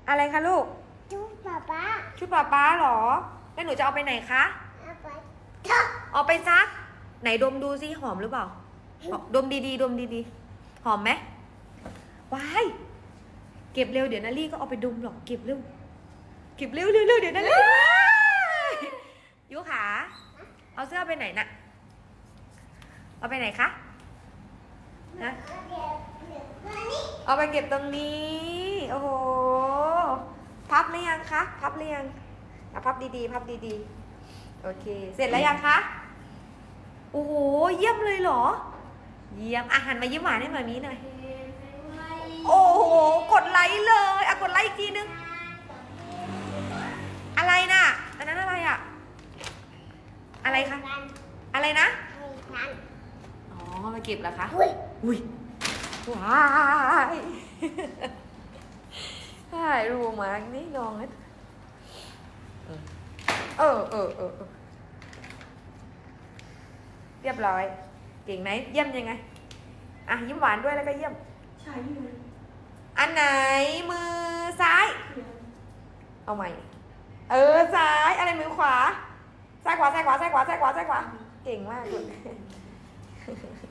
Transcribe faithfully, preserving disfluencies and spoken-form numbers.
อะไรคะลูกชุดป๊าป๊าชุดป๊าป๊าหรอแล้วหนูจะเอาไปไหนคะเอาไปซักเอาไปซักไหนดมดูซิหอมหรือเปล่าดมดีๆดมดีๆหอมไหมว้ายเก็บเร็วเดี๋ยวนาลี่ก็เอาไปดมหรอกเก็บเร็วเก็บเร็วเร็วเร็วเดี๋ยวนาลี่ยูขาเอาเสื้อไปไหนน่ะเอาไปไหนคะนะเอาไปเก็บตรงนี้โอ้โหพับหรือยังคะพับหรือยังอ่ะพับดีๆพับดีๆโอเคเสร็จแล้วยังคะโอ้โหเยี่ยมเลยเหรอเยี่ยมอาหารมายิ้มหวานให้มามีหน่อยโอ้โหกดไลค์เลยอ่ะกดไลค์อีกทีนึงอะไรน่ะอันนั้นอะไรอ่ะอะไรคะอะไรนะอ๋อมาเก็บแล้วคะอุ้ยว้ายใช่รู้มากนี่นองเลยเออเออเออเรียบร้อยเก่งไหมเยี่ยมยังไงอ่ะยิ้มหวานด้วยแล้วก็เยี่ยมใช่เลยอันไหนมือซ้ายเอาใหม่เออซ้ายอะไรมือขวาซ้ายขวาซ้ายขวาซ้ายขวาซ้ายขวาซ้ายขวาเก่งมากคุณ